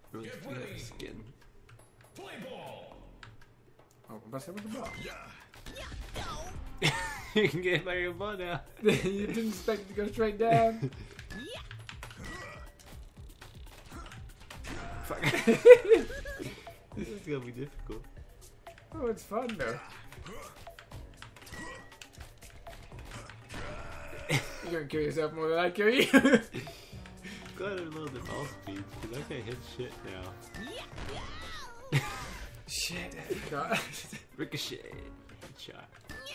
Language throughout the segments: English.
Really have skin. Play ball. Oh, I'm about to say with the ball. You can get hit by your ball now. You didn't expect it to go straight down. Fuck. This is gonna be difficult. Oh, it's fun though. You're gonna kill yourself more than I kill you. Glad I loaded the ball speed, because I can't hit shit now. Shit. God. Ricochet. Headshot.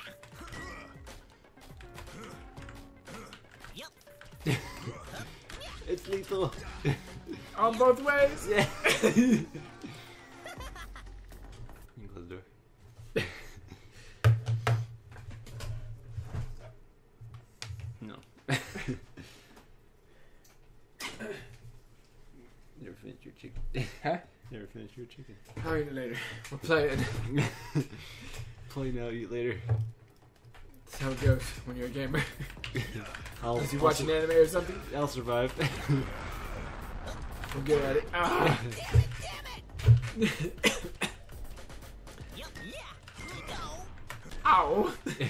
It's lethal. On both ways. Yeah. You can close the door. No. Never finished your chicken. Huh? Never finished your chicken. I'll eat it later. We're playing. Play now, eat later. That's how it goes when you're a gamer. I'll, Is you watching anime or something? I'll survive. We're good at it. Ah. Ow!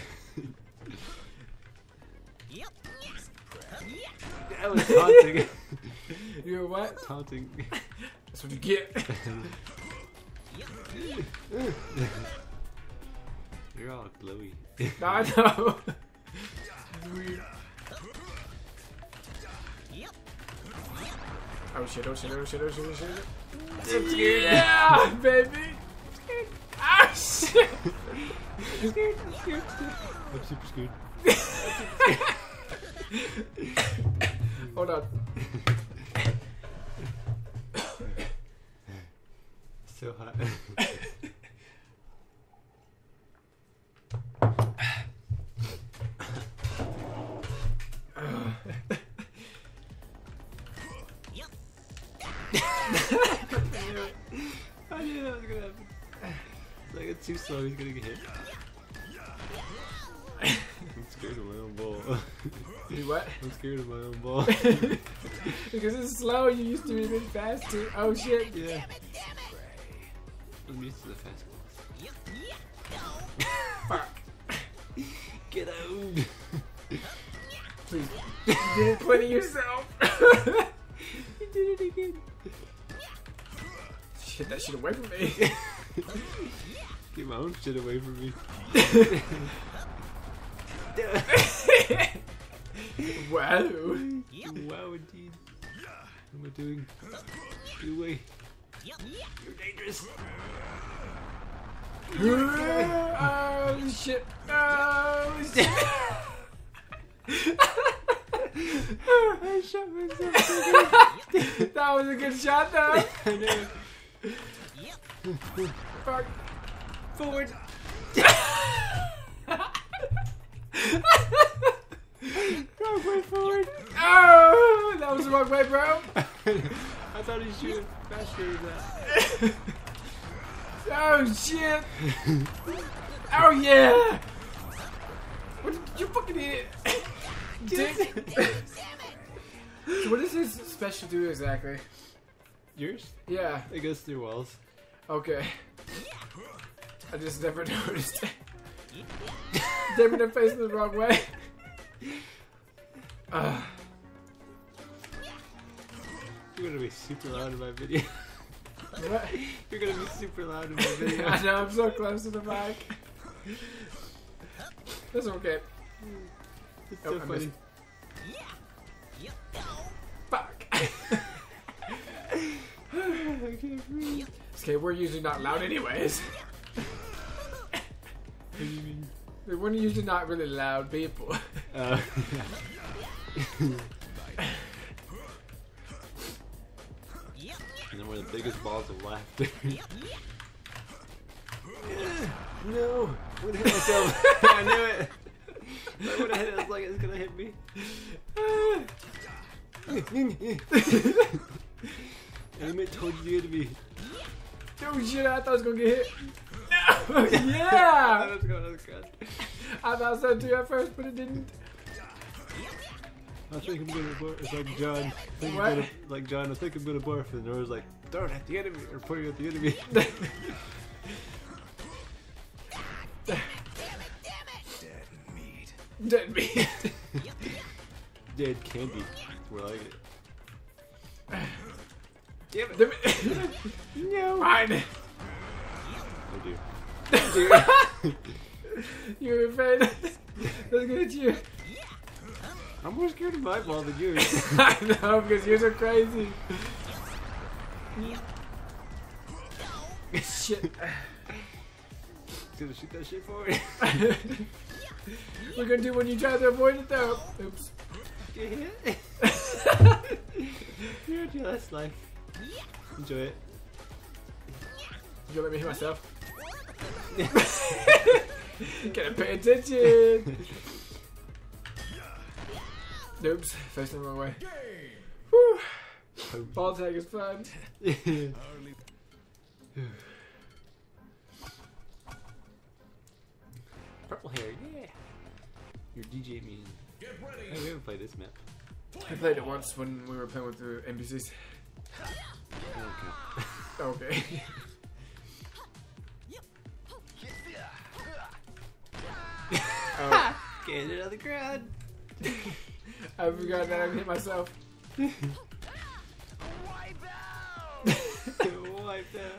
That was taunting. You were what? Taunting. That's what you get. You're all glowy. I know. Weird. Oh shit, oh shit, oh shit, oh shit, oh shit. I'm scared. Yeah, baby! Ah shit! I'm scared. I'm scared. I'm super scared. Hold on. So hot. I knew that was gonna happen. It's like it's too slow, he's gonna get hit. I'm scared of my own ball. You what? I'm scared of my own ball. Because it's slow, you used to be a bit faster. Oh shit. Yeah. I'm used to the fast balls. Fuck. Get out! Please. You did it plenty yourself. You did it again. Shit that shit away from me. Get my own shit away from me. Wow. Wow, indeed. What am I doing? Get away. You're dangerous. Oh shit. Oh shit. I shot myself. That was a good shot though. I know. Fuck. Forward. Wrong way forward. Oh, that was the wrong way, bro. I thought he shoot faster than that. Oh shit. Oh yeah. What did you fucking hit? Dick. So what does his special do exactly? Yours? Yeah. It goes through walls. Okay. I just never noticed it. Damn it, I'm facing the wrong way. You're gonna be super loud in my video. What? You're gonna be super loud in my video. I know, I'm so close to the mic. That's okay. It's Oh, so I funny. Fuck. I can't breathe. Okay, we're usually not loud anyways. What do you mean? We're usually not really loud people. And then we're the biggest balls of laughter. No! I'm gonna hit myself. I knew it! I would have hit it, I was like, it's gonna hit me. Aim it towards the enemy. Oh shit, I thought I was gonna get hit. No! That Yeah! was good, that was good. I thought so too at first, but it didn't. I think I'm gonna barf. It's like John. I think What? I'm gonna, like John, I think I'm gonna barf. And Nora's like, throw it at the enemy, or pointing at the enemy. Dead meat. Dead candy. More like it. Damn it. Damn it. No. Fine. Oh dear. You were afraid. Look at you. I'm more scared of my ball than yours. I know, because yours are crazy. Shit. Gonna shoot that shit forward. We're gonna do when you try to avoid it though. Oops. Get hit. You're at your last life. Enjoy it. You gonna let me hit myself? Gotta pay attention. Oops, facing the wrong way. Whew. Ball tag is fun. Purple hair, yeah. Your DJ mean. Get ready. Hey, we haven't played this map. I played it once when we were playing with the NPCs. Okay. Okay. Oh, Get it out of the ground. I forgot that I hit myself. Wipe that.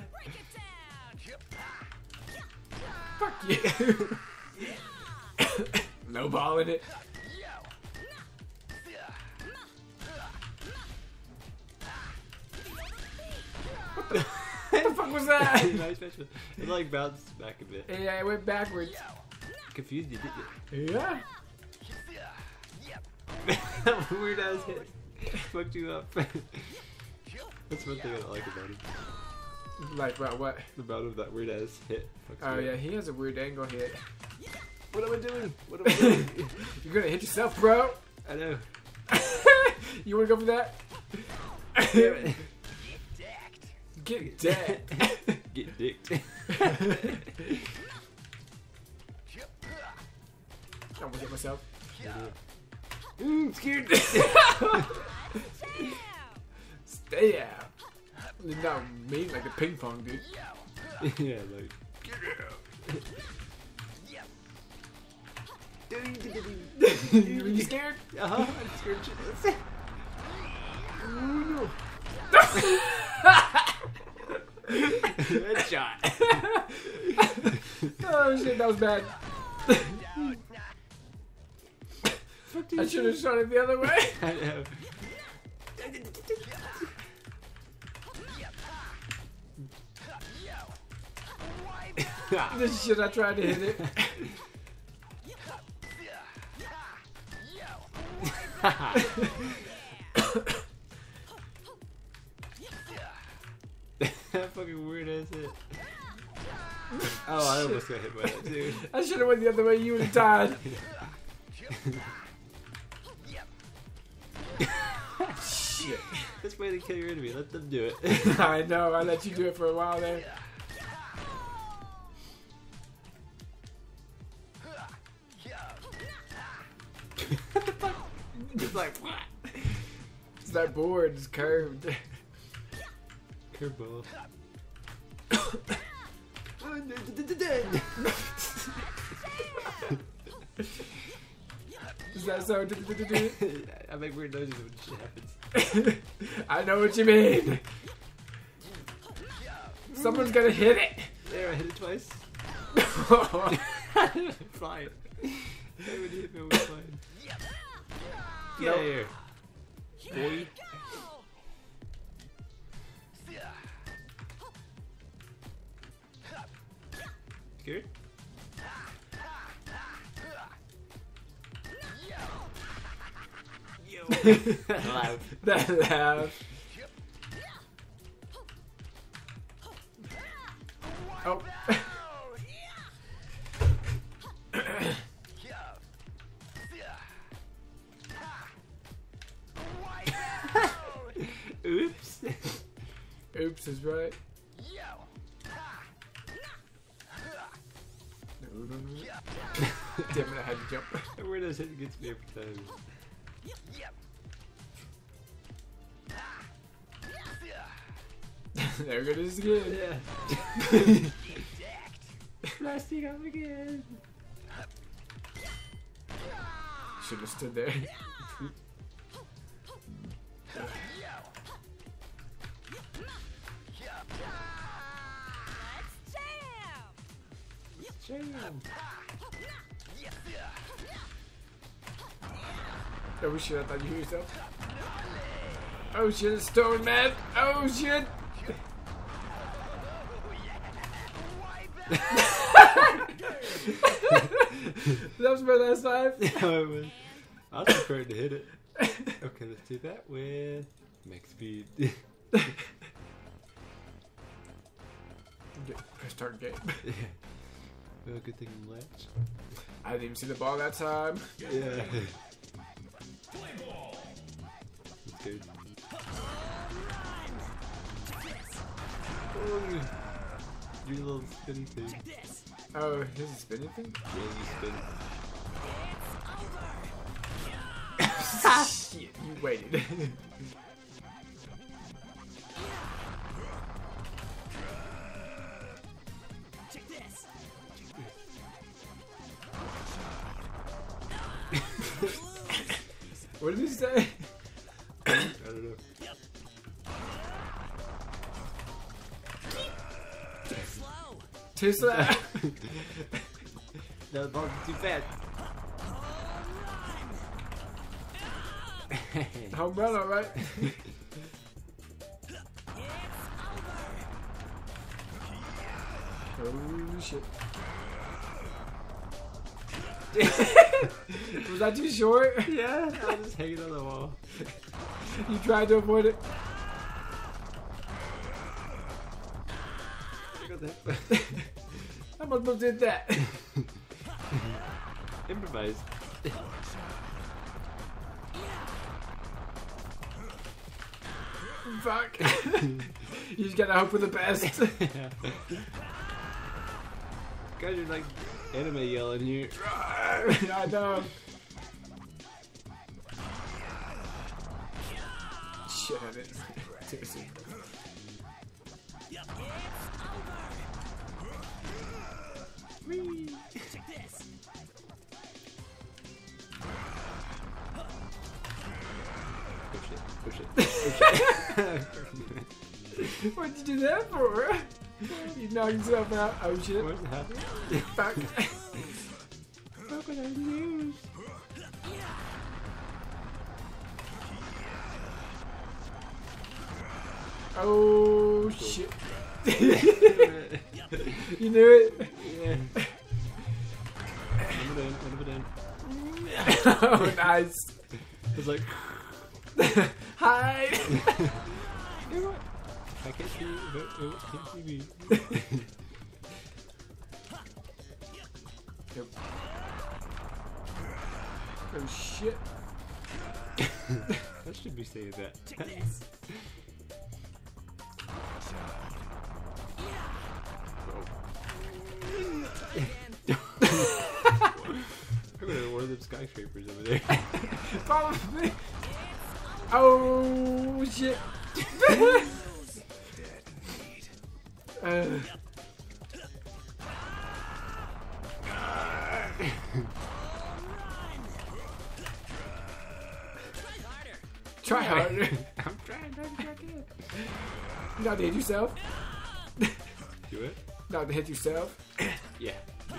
Fuck you. No ball in it. What the fuck was that? Nice special. It like bounced back a bit. Yeah, it went backwards. Confused you, didn't Yeah. you? Weird ass hit. Fucked you up. That's one thing I don't like about him. Like about what? About him, that weird ass hit. Fucks Oh me yeah, up. he has a weird angle hit. What am I doing? What am I doing? You're gonna hit yourself, bro. I know. You wanna go for that? Damn it. Get dead. Get dicked. I'm gonna get myself. Scared. Stay out. Not mean like a ping pong, dude. Yeah, like. You scared? I'm scared shitless. Oh Headshot. no. Oh shit, that was bad. I should have shot it the other way. I know. This shit, I tried to hit it. That fucking weird ass hit. Oh, I almost got hit by that too. I should have went the other way. You would have died. Shit. This way to kill your enemy. Let them do it. I know. I let you do it for a while there. It's like what? It's that board is curved. Curveball. Is that so? I make weird noises when shit happens. I know what you mean. Someone's gonna hit it. There, I hit it twice. Fine. Hey, when you hit me, it was fine. Get out of here. Boy. Scared? Yo. Loud. That laugh. Oh. Oops. Oops is right. Damn it, I had to jump. Where does it get me every time? There it is again. Yeah. Blasting up again. Should have stood there. Jam. Oh shit, I thought you heard yourself. Oh shit, it's Stone Man. Oh shit. That was my last time. I was prepared to hit it. Okay, let's do that with max speed. Press start game. Yeah. Well, good thing I'm latch. I didn't even see the ball that time. Yeah. Play ball. That's good. Oh, your little spinny thing. Oh, here's a spinning thing? Yeah, you spin. Shit, you waited. What did he say? I don't know. Too slow. No, the ball's too fast. Home run, alright. Oh shit. Was that too short? Yeah, I was just hanging on the wall. You tried to avoid it. How much people did that? Improvise. Fuck. You just gotta hope for the best. Yeah. Guys are like anime yelling here. I know. Shit, I didn't. Seriously. Push it. What'd you do that for? You knocked yourself out. Oh shit. What's happening? Fuck. How can I lose? Oh shit. You knew it? Yeah. Put it in. Oh, nice. It's like, Hi. I can't see you, but oh, can't see me. Yep. Oh shit. I should be saying that. I'm gonna one of them skyscrapers over there. Follow me. Oh shit. Try harder. I'm trying not to. Not to hit yourself. Do it? Not to hit yourself. Yeah. I'm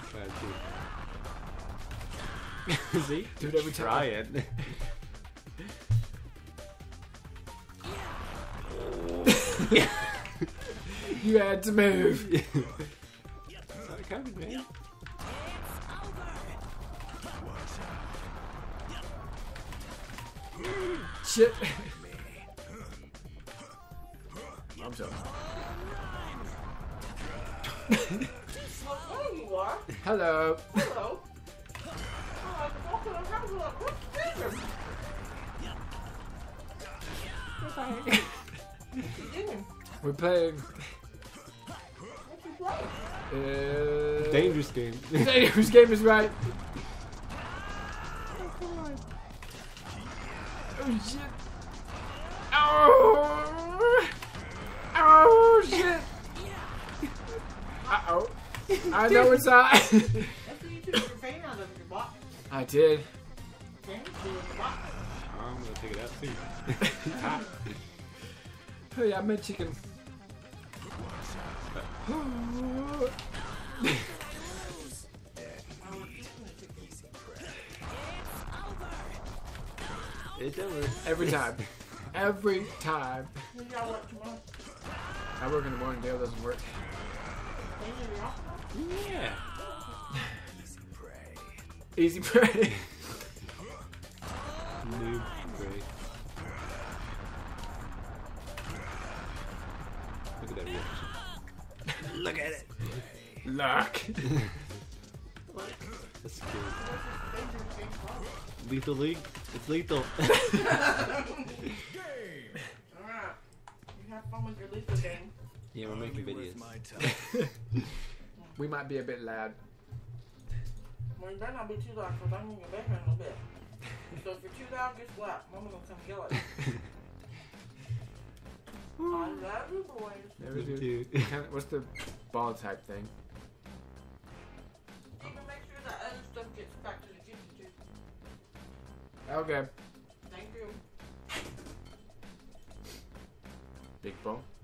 trying to. See? Do it every time. Try it. You had to move. Not coming, man. Shit. I'm sorry. There you are. Hello. Hello. Oh, I can walk around the house without business. What you doing? We're playing. What you playing? Dangerous game. Dangerous game is right. Oh shit! Oh! Oh shit! Uh oh! I know it's hot. That's what you took your pain out of your box. I did. Pain in your box. I'm gonna take it out too. It's hot. Oh yeah, I made chicken. It's over. Every time. Every time. You got what tomorrow? I work in the morning, Dale doesn't work. Pain in your box? Yeah. Easy prey. Noob prey. Look at that reaction. Look at it. Luck. That's scary. Lethal League? It's lethal. Alright. You have fun with your lethal game. Yeah, we're making videos. We might be a bit loud. Well, you better not be too loud because I'm in your bedroom in a bit. So if you're too loud, guess what? Mama gonna come yell at you. I love you, boys. Never Me do. too. What's the ball type thing? Even make sure that other stuff gets back to the kitchen too. Okay. Thank you. Big ball.